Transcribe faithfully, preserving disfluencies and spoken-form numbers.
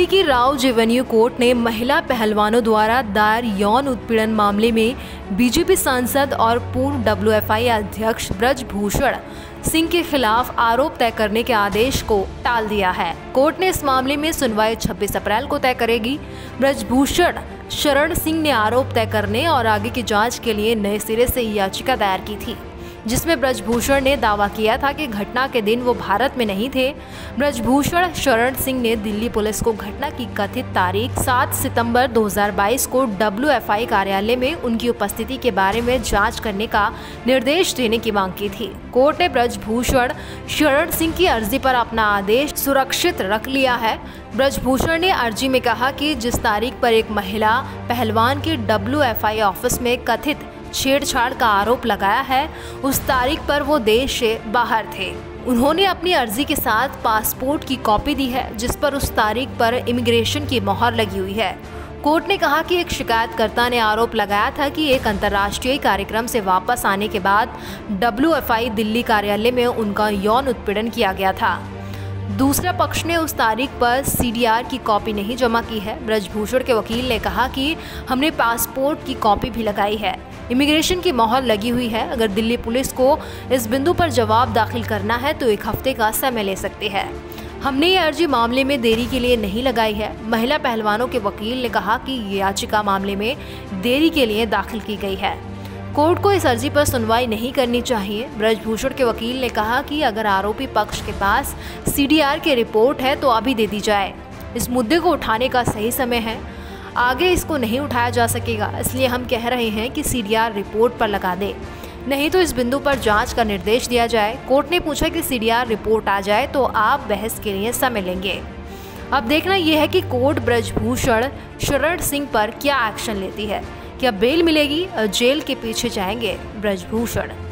दिल्ली की राव जेवेन्यू कोर्ट ने महिला पहलवानों द्वारा दायर यौन उत्पीड़न मामले में बीजेपी सांसद और पूर्व डब्ल्यू एफ आई अध्यक्ष ब्रजभूषण सिंह के खिलाफ आरोप तय करने के आदेश को टाल दिया है। कोर्ट ने इस मामले में सुनवाई छब्बीस अप्रैल को तय करेगी। ब्रजभूषण शरण सिंह ने आरोप तय करने और आगे की जांच के लिए नए सिरे से याचिका दायर की थी, जिसमें ब्रजभूषण ने दावा किया था कि घटना के दिन वो भारत में नहीं थे। ब्रजभूषण शरण सिंह ने दिल्ली पुलिस को घटना की कथित तारीख सात सितंबर दो हज़ार बाईस को डब्ल्यू एफ आई कार्यालय में उनकी उपस्थिति के बारे में जांच करने का निर्देश देने की मांग की थी। कोर्ट ने ब्रजभूषण शरण सिंह की अर्जी पर अपना आदेश सुरक्षित रख लिया है। ब्रजभूषण ने अर्जी में कहा कि जिस तारीख पर एक महिला पहलवान के डब्ल्यू एफ आई ऑफिस में कथित छेड़छाड़ का आरोप लगाया है, उस तारीख पर वो देश से बाहर थे। उन्होंने अपनी अर्जी के साथ पासपोर्ट की कॉपी दी है, जिस पर उस तारीख पर इमिग्रेशन की मोहर लगी हुई है। कोर्ट ने कहा कि एक शिकायतकर्ता ने आरोप लगाया था कि एक अंतर्राष्ट्रीय कार्यक्रम से वापस आने के बाद डब्ल्यू एफ आई दिल्ली कार्यालय में उनका यौन उत्पीड़न किया गया था। दूसरा पक्ष ने उस तारीख पर सी डी आर की कॉपी नहीं जमा की है। ब्रजभूषण के वकील ने कहा कि हमने पासपोर्ट की कॉपी भी लगाई है, इमिग्रेशन की मोहर लगी हुई है। अगर दिल्ली पुलिस को इस बिंदु पर जवाब दाखिल करना है तो एक हफ्ते का समय ले सकते हैं। हमने ये अर्जी मामले में देरी के लिए नहीं लगाई है। महिला पहलवानों के वकील ने कहा कि ये याचिका मामले में देरी के लिए दाखिल की गई है। कोर्ट को इस अर्जी पर सुनवाई नहीं करनी चाहिए। ब्रजभूषण के वकील ने कहा कि अगर आरोपी पक्ष के पास सी डी आर की रिपोर्ट है तो अभी दे दी जाए। इस मुद्दे को उठाने का सही समय है, आगे इसको नहीं उठाया जा सकेगा, इसलिए हम कह रहे हैं कि सी डी आर रिपोर्ट पर लगा दे, नहीं तो इस बिंदु पर जांच का निर्देश दिया जाए। कोर्ट ने पूछा कि सी डी आर रिपोर्ट आ जाए तो आप बहस के लिए समय लेंगे। अब देखना यह है कि कोर्ट ब्रजभूषण शरण सिंह पर क्या एक्शन लेती है। क्या बेल मिलेगी और जेल के पीछे जाएंगे ब्रजभूषण?